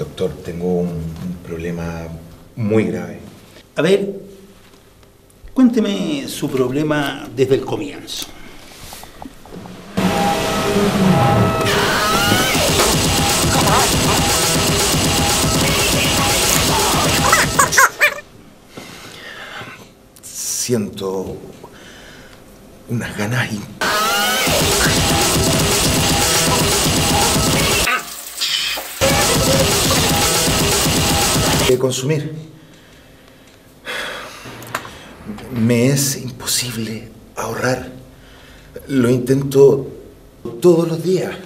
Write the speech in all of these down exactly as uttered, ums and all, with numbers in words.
Doctor, tengo un, un problema muy grave. A ver, cuénteme su problema desde el comienzo. Siento unas ganas y... de consumir. Me es imposible ahorrar. Lo intento todos los días.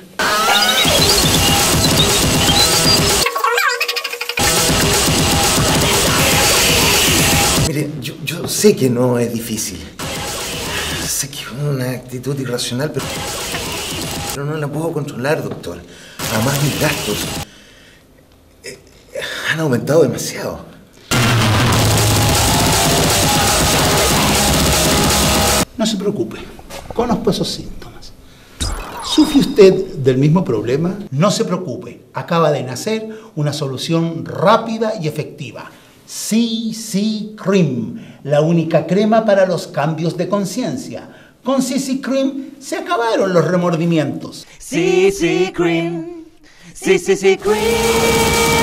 Mire, yo, yo sé que no es difícil. Sé que es una actitud irracional, pero, pero no la puedo controlar, doctor. Además, mis gastos eh, han aumentado demasiado. No se preocupe, conozco esos síntomas. ¿Sufre usted del mismo problema? No se preocupe, acaba de nacer una solución rápida y efectiva. C C Cream, la única crema para los cambios de conciencia. Con C C Cream se acabaron los remordimientos. C C Cream, C C Cream.